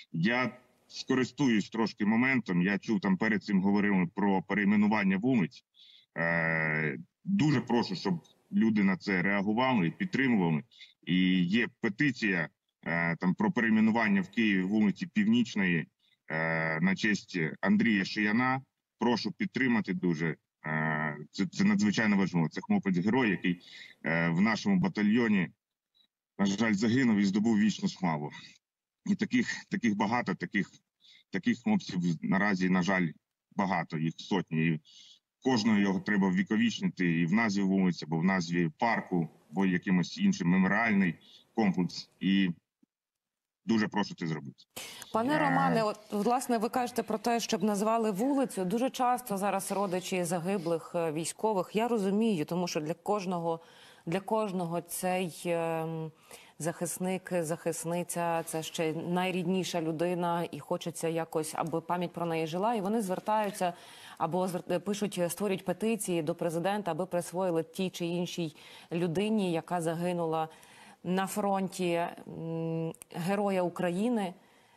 Я скористуюсь трошки моментом. Я чув, там перед цим говорили про перейменування вулиць. Дуже прошу, щоб люди на це реагували і підтримували. І є петиція там про перейменування в Києві вулиці Північної на честь Андрія Шияна. Прошу підтримати дуже. Це надзвичайно важливо. Це хлопець-герой, який в нашому батальйоні, на жаль, загинув і здобув вічну славу. І таких багато, таких хлопців наразі, на жаль, багато, їх сотні. І кожного його треба ввіковічнити і в назві вулиці, або в назві парку, або якимось іншим меморіальний комплекс. І дуже прошу це зробити. Пане Романе, от, власне, ви кажете про те, щоб назвали вулицю. Дуже часто зараз родичі загиблих військових, я розумію, тому що для кожного цей захисник, захисниця, це ще найрідніша людина, і хочеться якось, аби пам'ять про неї жила, і вони звертаються або пишуть, створюють петиції до президента, аби присвоїли тій чи іншій людині, яка загинула на фронті, Героя України.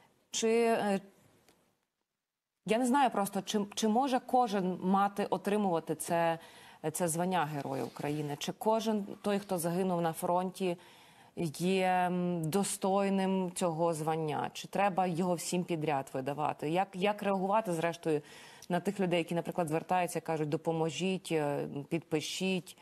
Я не знаю просто, чи може кожен отримувати це звання Героя України? Чи кожен той, хто загинув на фронті, є достойним цього звання? Чи треба його всім підряд видавати? Як реагувати, зрештою, на тих людей, які, наприклад, звертаються, кажуть, допоможіть, підпишіть?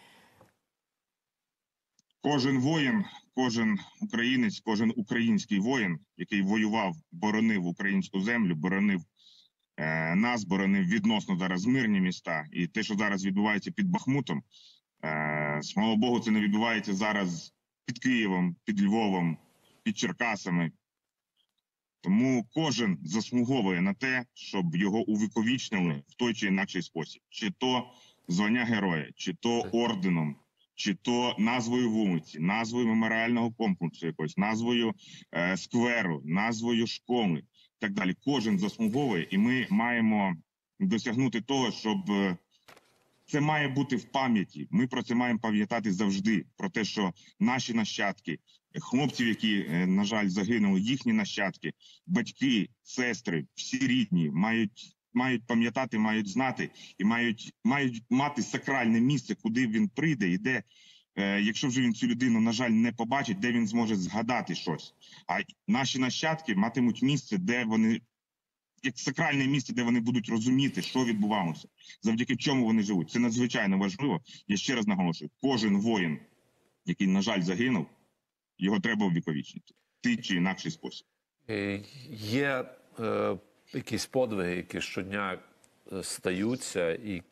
Кожен воїн, кожен українець, кожен український воїн, який воював, боронив українську землю, боронив нас, боронив відносно зараз мирні міста. І те, що зараз відбувається під Бахмутом, слава Богу, це не відбувається зараз під Києвом, під Львовом, під Черкасами. Тому кожен заслуговує на те, щоб його увіковічнили в той чи інакший спосіб. Чи то звання героя, чи то орденом, чи то назвою вулиці, назвою меморіального комплексу якось, назвою скверу, назвою школи і так далі. Кожен заслуговує, і ми маємо досягнути того, щоб це має бути в пам'яті. Ми про це маємо пам'ятати завжди, про те, що наші нащадки, хлопців, які, на жаль, загинули, їхні нащадки, батьки, сестри, всі рідні мають пам'ятати, мають знати і мають мати сакральне місце, куди він прийде і де, якщо вже він цю людину, на жаль, не побачить, де він зможе згадати щось. А наші нащадки матимуть місце, де вони, як сакральне місце, де вони будуть розуміти, що відбувалося, завдяки чому вони живуть. Це надзвичайно важливо. Я ще раз наголошую, кожен воїн, який, на жаль, загинув, його треба увіковічнити в той чи інакший спосіб. Є якісь подвиги, які щодня стаються,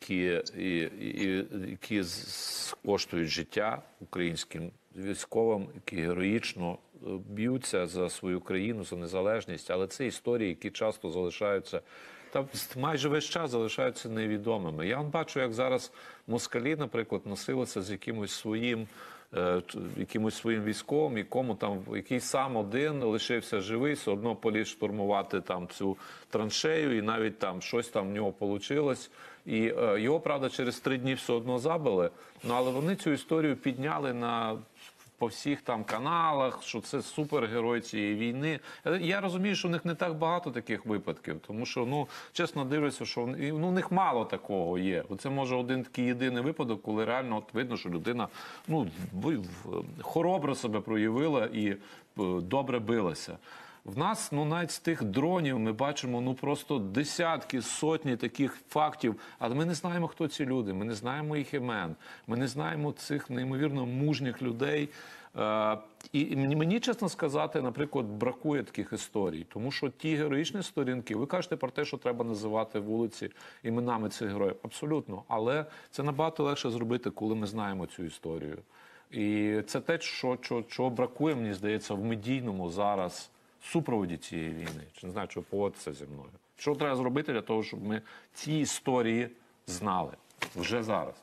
які коштують життя українським військовим, які героїчно б'ються за свою країну, за незалежність, але це історії, які часто залишаються, та майже весь час залишаються невідомими. Я бачу, як зараз москалі, наприклад, носилися з якимось своїм військовим, який сам один лишився живий, все одно поліз штурмувати там цю траншею, і навіть там щось там в нього вийшло. І його, правда, через 3 дні все одно забили, але вони цю історію підняли по всіх там каналах, що це супергерой цієї війни. Я розумію, що в них не так багато таких випадків, тому що, чесно дивлюся, що в них мало такого є. Це може один такий єдиний випадок, коли реально видно, що людина хоробро себе проявила і добре билася. В нас, навіть з тих дронів ми бачимо, просто десятки, сотні таких фактів, але ми не знаємо, хто ці люди, ми не знаємо їх імен, ми не знаємо цих неймовірно мужніх людей. І мені, чесно сказати, наприклад, бракує таких історій, тому що ті героїчні сторінки, ви кажете про те, що треба називати вулиці іменами цих героїв, абсолютно, але це набагато легше зробити, коли ми знаємо цю історію. І це те, чого бракує, мені здається, в медійному зараз супроводі цієї війни. Чи не знаю, чи ви погодитеся зі мною. Що треба зробити для того, щоб ми ці історії знали вже зараз?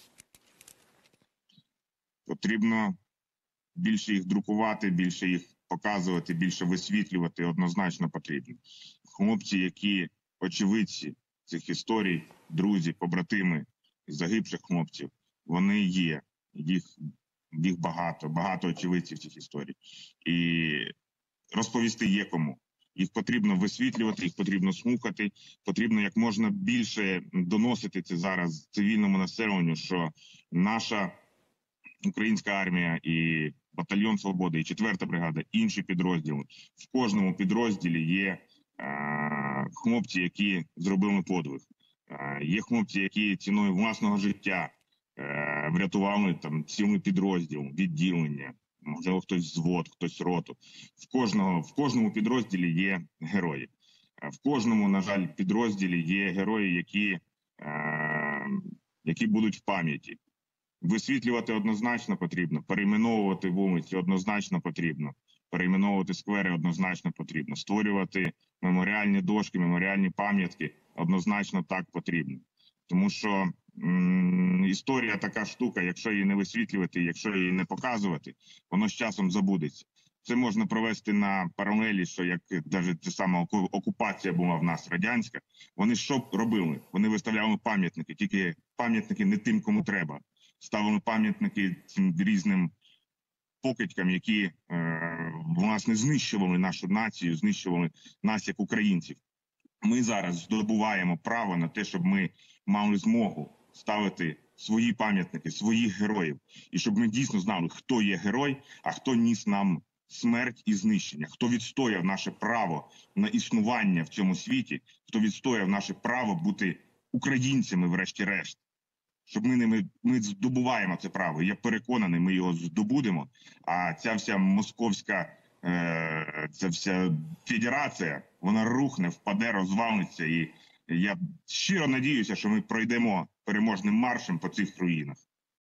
Потрібно більше їх друкувати, більше їх показувати, більше висвітлювати, однозначно потрібно. Хлопці, які очевидці цих історій, друзі, побратими загибших хлопців, вони є. Їх багато очевидців цих історій. І розповісти є кому. Їх потрібно висвітлювати, їх потрібно слухати, потрібно як можна більше доносити це зараз цивільному населенню, що наша українська армія і батальйон Свободи, і 4-та бригада, інші підрозділи. В кожному підрозділі є хлопці, які зробили подвиг. Є хлопці, які ціною власного життя врятували там цілий підрозділ, відділення, можливо, хтось взвод, хтось роту. В кожному підрозділі є герої. В кожному, на жаль, підрозділі є герої, які будуть в пам'яті. Висвітлювати однозначно потрібно, перейменовувати вулиці однозначно потрібно, перейменовувати сквери однозначно потрібно, створювати меморіальні дошки, меморіальні пам'ятки однозначно так потрібно. Тому що історія така штука, якщо її не висвітлювати, якщо її не показувати, воно з часом забудеться. Це можна провести на паралелі, що як навіть та сама окупація була в нас радянська, вони що робили? Вони виставляли пам'ятники, тільки пам'ятники не тим, кому треба. Ставили пам'ятники цим різним покидькам, які, власне, знищували нашу націю, знищували нас як українців. Ми зараз здобуваємо право на те, щоб ми мали змогу ставити свої пам'ятники, своїх героїв. І щоб ми дійсно знали, хто є герой, а хто ніс нам смерть і знищення, хто відстояв наше право на існування в цьому світі, хто відстояв наше право бути українцями врешті-решт. Щоб ми здобуваємо це право. Я переконаний, ми його здобудемо. А ця вся московська, ця вся федерація, вона рухне, впаде, розвалиться. І я щиро надіюся, що ми пройдемо переможним маршем по цих руїнах.